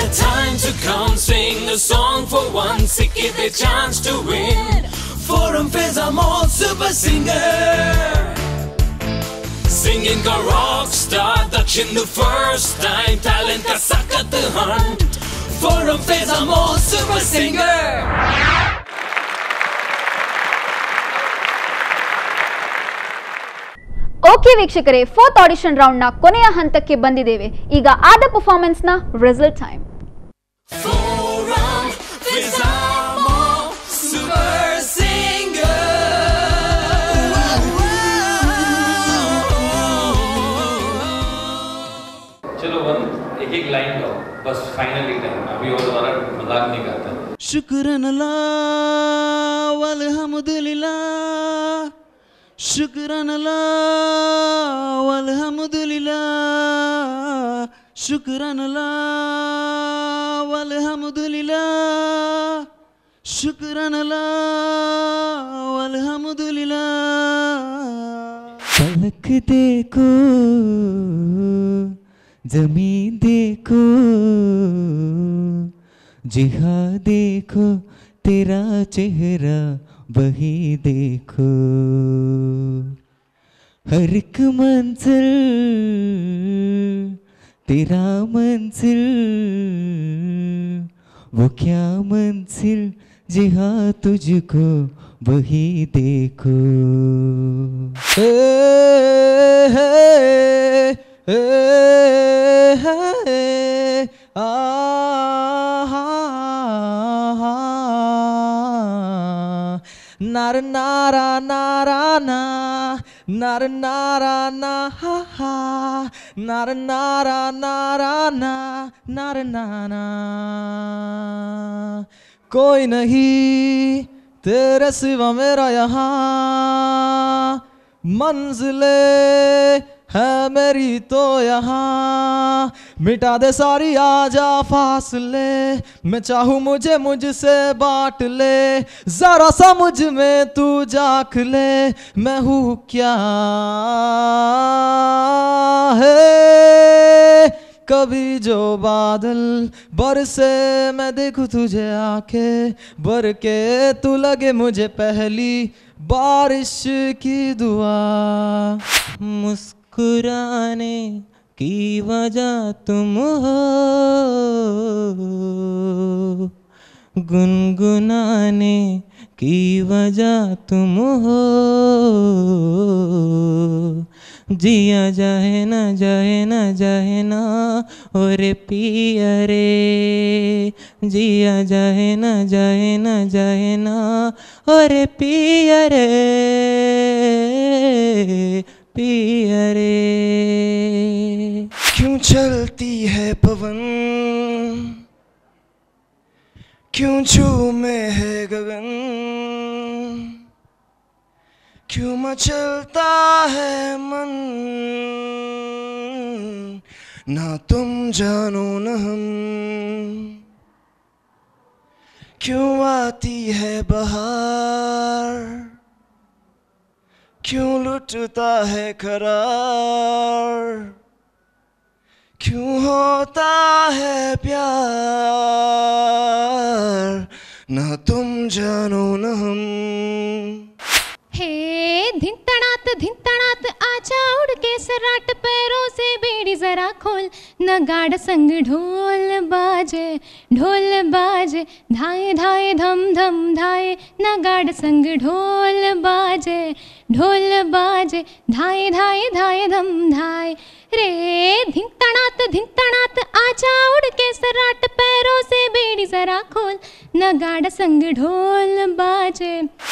time to come sing a song for once. Give a chance to win. For Fiza more super singer. Singing ka rock star, Dakshin the first time. Talent ka sakat hunt. For Fiza more super singer. Okay ವೀಕ್ಷಕರೇ, fourth audition round ನ ಕೊನೆಯ ಹಂತಕ್ಕೆ ಬಂದಿದ್ದೇವೆ. ಈಗ ಆದ performance ನ result time. चलो एक एक लाइन गाओ बस, फाइनली टाइम. अभी और दोबारा मजाक नहीं करता. शुक्रन अल्लाह वल्हम्दुलिल्लाह, शुक्रन अल्लाह वल्हम्दुलिल्लाह, शुक्रन अल्लाह वल्हम्दुलिल्लाह, शुक्रन अल्लाह वल्हम्दुलिल्लाह. पलक देखो ज़मीन देखो, जिहा देखो, तेरा चेहरा वही देखो. हर एक मंजिल तेरा मंजिल, वो क्या मंजिल, जिहा तुझको वही देखो. हे हे हे हे आ नार नारा नारा ना, नार नारा ना हा हा, नार नारा नारा ना, नार नाना. कोई नहीं तेरे सिवा मेरा यहाँ, मंजिले है मेरी तो यहाँ. मिटा दे सारी आजा फासले, मैं चाहूँ मुझे मुझसे बांट ले. जरा सा मुझ में तू झांक ले, मैं हूँ क्या है. कभी जो बादल बरसे मैं देखूँ तुझे आंखें भर के, तू लगे मुझे पहली बारिश की दुआ. मुस्कुराने की वजह तुम हो, गुनगुनाने की वजह तुम हो. जिया जाए ना जाए ना जाए ना और पिया रे, जिया जाए ना जाए ना जाए ना और पिया रे, पिया रे. क्यों चलती है पवन, क्यों झूमे है गगन, क्यों मचलता है मन, ना तुम जानो न हम. क्यों आती है बहार, क्यों लुटता है करार, क्यों होता है प्यार, ना तुम जानो न हम. हे धिंतणात आजा उड़ के सराट, पैरों से बेड़ी जरा खोल, नगाड़ संग ढोल बाजे धाए धाए धम धम धाए. नगाड़ संग ढोल बाजे धाए धाए धाए धम धाए. रे धिंतणात आजा उड़ के सराट, पैरों से बेड़ी जरा खोल, नगाड़ संग ढोल बाजे.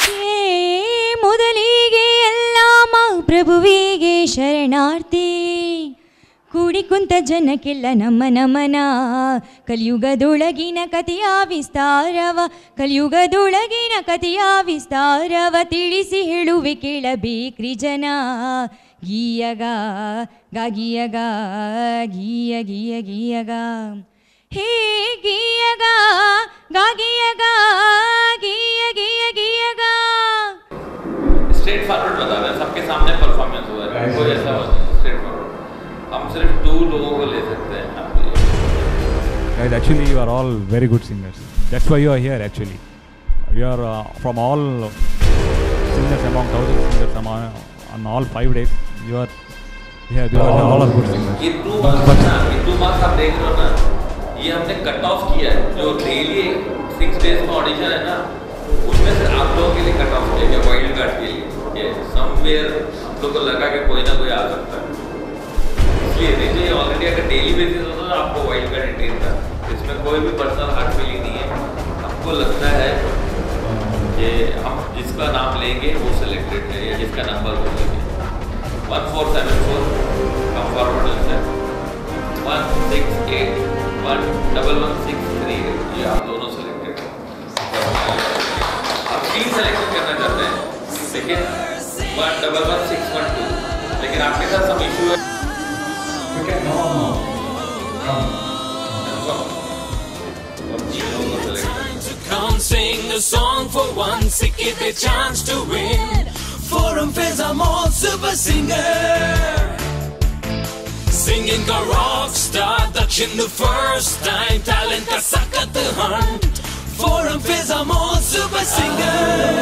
ಮೊದಲಿಗೆ ಎಲ್ಲ ಪ್ರಭುವಿಗೆ ಶರಣಾರ್ಥಿ, ಕೂಡಿ ಕುಂತ ಜನಕ್ಕೆಲ್ಲ ನಮ್ಮ ನಮನ. ಕಲಿಯುಗದೊಳಗಿನ ಕಥೆಯ ವಿಸ್ತಾರವ, ಕಲಿಯುಗದೊಳಗಿನ ಕಥೆಯ ವಿಸ್ತಾರವ ತಿಳಿಸಿ ಹೇಳುವೆ ಕೇಳಬೇಕ್ರಿ ಜನ. ಗೀಯಗ ಗಾಗಿಯಗ ಗೀಯ ಗೀಯ ಗೀಯಗ, ಹೇ ಗೀಯಗ ಗಾಗಿಯಗ ಗೀಯ ಗೀಯ ಗೀಯಗ. स्ट्रेट फॉरवर्ड बता रहे हैं, सबके सामने परफॉर्मेंस हुआ है, कोई ऐसा स्ट्रेट फॉरवर्ड. हम सिर्फ 2 लोगों को ले सकते हैं. Guys, actually you are all very good singers. That's why you are here actually. You are from all singers among thousands singers on all 5 days. You are here because all are good singers. ये 2 marks आप देख रहे हो ना, ये हमने cut off किया है. जो डेली 6 days में ऑडिशन है ना, उसमें से आप लोगों के लिए कट ऑफ किया गया वाइल्ड कार्ड के लिए. ये समवेयर हम लोग को लगा कि कोई ना कोई आ सकता है, इसलिए नहीं तो ये ऑलरेडी अगर डेली बेसिस होता तो आपको वाइल्ड कार्ड एंट्री था. इसमें कोई भी पर्सनल हार्ट फीलिंग नहीं है. आपको लगता है कि हम जिसका नाम लेंगे वो सिलेक्टेड है या जिसका नंबर वो लेंगे. 1474 कम फॉरवर्ड है 168 11163 ये आप दोनों सिलेक्टेड हैं. आप 3 सिलेक्शन करना चाहते हैं लेकिन 111612 लेकिन आपके साथ सब इशू है. Come sing a song for once, give a chance to win. Forum Fiza more super singer. Singing ka rock star, Dakshin the first time. Talent ka sakat hunt. Forum Fiza more super singer.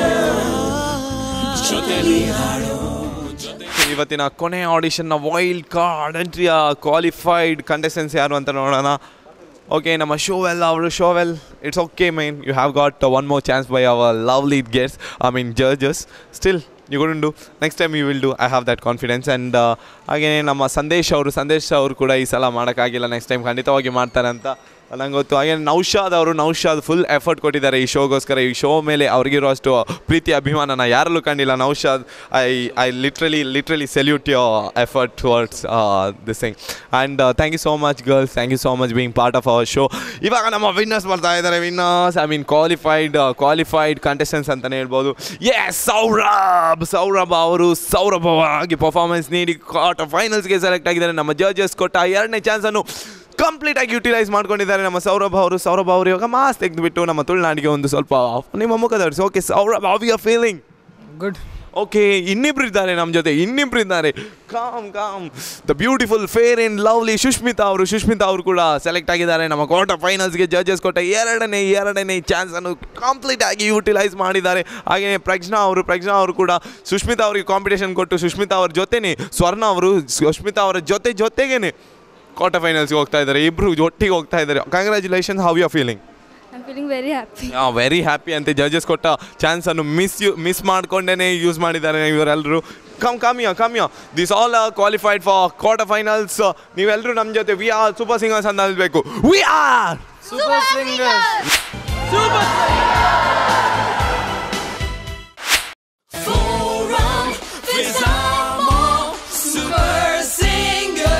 Choteli haro. ಇವತ್ತಿನ ಕೊನೆ ಆಡಿಷನ್ನ wild card ಎಂಟ್ರಿಯ qualified contestants ಯಾರು ಅಂತ ನೋಡೋಣ. Okay, ನಮ್ಮ ಶೋವೆಲ್ it's okay man, you have got one more chance by our lovely guests, judges. Still you gonna do, next time you will do, I have that confidence. And ಹಾಗೆಯೇ ನಮ್ಮ ಸಂದೇಶ್ ಅವರು ಕೂಡ ಈ ಸಲ ಮಾಡೋಕ್ಕಾಗಿಲ್ಲ, ನೆಕ್ಸ್ಟ್ ಟೈಮ್ ಖಂಡಿತವಾಗಿ ಮಾಡ್ತಾರೆ ಅಂತ ನಂಗೆ ಗೊತ್ತು. ಹಾಗೆ ನೌಶಾದ್ ಫುಲ್ ಎಫರ್ಟ್ ಕೊಟ್ಟಿದ್ದಾರೆ ಈ ಶೋಗೋಸ್ಕರ. ಈ ಶೋ ಮೇಲೆ ಅವ್ರಿಗಿರೋ ಅಷ್ಟು ಪ್ರೀತಿ ಅಭಿಮಾನನ ಯಾರಲ್ಲೂ ಕಂಡಿಲ್ಲ. Naushad, I literally salute your effort towards this thing. And thank you so much girls, thank you so much being part of our show. ಇವಾಗ ನಮ್ಮ ವಿನ್ನರ್ಸ್ ಬರ್ತಾ ಇದ್ದಾರೆ. ವಿನ್ನರ್ಸ್ ಕ್ವಾಲಿಫೈಡ್ ಕಂಟೆಸ್ಟೆಂಟ್ಸ್ ಅಂತಲೇ ಹೇಳ್ಬೋದು. ಎಸ್, ಸೌರಭ್ ಅವರು ಸೌರಭವಾಗಿ ಪರ್ಫಾರ್ಮೆನ್ಸ್ ನೀಡಿ ಕ್ವಾರ್ಟರ್ ಫೈನಲ್ಸ್ಗೆ ಸೆಲೆಕ್ಟ್ ಆಗಿದ್ದಾರೆ. ನಮ್ಮ ಜಡ್ಜಸ್ ಕೊಟ್ಟ 2ನೇ ಚಾನ್ಸನ್ನು ಕಂಪ್ಲೀಟಾಗಿ ಯುಟಿಲೈಸ್ ಮಾಡ್ಕೊಂಡಿದ್ದಾರೆ ನಮ್ಮ ಸೌರಭ್ ಅವರು ಇವಾಗ ಮಾಸ್ ತೆಗೆದುಬಿಟ್ಟು ನಮ್ಮ ತುಳುನಾಡಿಗೆ ಒಂದು ಸ್ವಲ್ಪ ನಿಮ್ಮ ಮುಖ ತೋರಿಸಿ. Okay Saurabh, how you are feeling? Good. Okay, ಇನ್ನಿಬ್ರು ಇದ್ದಾರೆ. Come the beautiful fair and lovely Sushmita ಅವರು ಕೂಡ ಸೆಲೆಕ್ಟ್ ಆಗಿದ್ದಾರೆ ನಮ್ಮ ಕ್ವಾರ್ಟರ್ ಫೈನಲ್ಸ್ಗೆ. ಜಡ್ಜಸ್ ಕೊಟ್ಟ ಎರಡನೇ ಚಾನ್ಸನ್ನು ಕಂಪ್ಲೀಟಾಗಿ ಯುಟಿಲೈಸ್ ಮಾಡಿದ್ದಾರೆ. ಹಾಗೆಯೇ ಪ್ರಜ್ಞಾ ಅವರು ಕೂಡ ಸುಷ್ಮಿತಾ ಅವರಿಗೆ ಕಾಂಪಿಟೇಷನ್ ಕೊಟ್ಟು ಸುಷ್ಮಿತಾ ಅವ್ರ ಜೊತೆನೇ ಸ್ವರ್ಣ ಅವರು ಸುಷ್ಮಿತಾ ಅವರ ಜೊತೆಗೇನೆ ಕ್ವಾರ್ಟರ್ ಫೈನಲ್ಸ್ಗೆ ಹೋಗ್ತಾ ಇದ್ದಾರೆ. ಇಬ್ಬರು ಒಟ್ಟಿಗೆ ಹೋಗ್ತಾ ಇದ್ದಾರೆ. Congratulations, how you are feeling? I am feeling very happy. Very happy ಅಂತೆ. ಜಡ್ಜಸ್ ಕೊಟ್ಟ ಚಾನ್ಸನ್ನು ಮಿಸ್ ಮಾಡ್ಕೊಂಡೇ ಯೂಸ್ ಮಾಡಿದ್ದಾರೆ ಇವರೆಲ್ಲರೂ. Come this all qualified for quarter finals. ನೀವೆಲ್ಲರೂ ನಮ್ಮ ಜೊತೆ ವಿ ಆರ್ ಸೂಪರ್ ಸಿಂಗರ್ಸ್ ಅಂತ ಅನ್ಬೇಕು. We are super singers. Forum Fiza more super singer.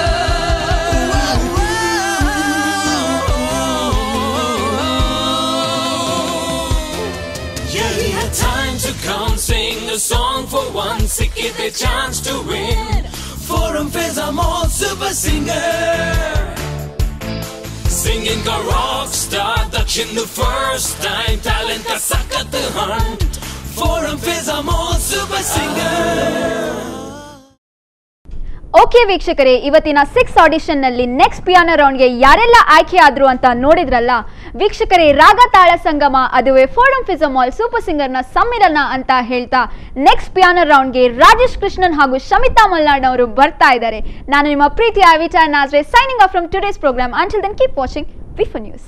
Yeah, he had time to come sing a song for once, give a chance to win. Forum Fiza more super singer. Singing a rock star, Dakshin the first time. Talent ka sakat hunt. Forum Fiza more super singer. Okay ವೀಕ್ಷಕರೇ, ಇವತ್ತಿನ 6 ಆಡಿಷನ್ನಲ್ಲಿ next piano ರೌಂಡ್ಗೆ ಯಾರೆಲ್ಲ ಆಯ್ಕೆ ಆದ್ರು ಅಂತ ನೋಡಿದ್ರಲ್ಲ ವೀಕ್ಷಕರೇ. ರಾಗ ತಾಳ ಸಂಗಮ, ಅದುವೇ ಫೋರಂ ಫಿಜಾ ಮಾಲ್ ಸೂಪರ್ ಸಿಂಗರ್ನ ಸಮ್ಮಿಲನ ಅಂತ ಹೇಳ್ತಾ ನೆಕ್ಸ್ಟ್ ಪಿಯಾನೋ ರೌಂಡ್ಗೆ ರಾಜೇಶ್ ಕೃಷ್ಣನ್ ಹಾಗೂ ಶಮಿತಾ ಮಲ್ನಾಡ್ ಅವರು ಬರ್ತಾ ಇದ್ದಾರೆ. ನಾನು ನಿಮ್ಮ ಪ್ರೀತಿಯ ವಿಚಾರ ನಾಜ್ರೆ, signing off from today's program. Until then keep watching V four news.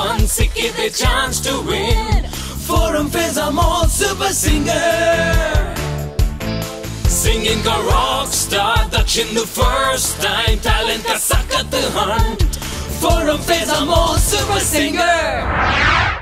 one sicky the chance to win. Forum Fiza Mall Super Singer. Singing ka rock star Dakshin the first time. Talent ka sakat hunt. Forum Fiza Mall Super Singer.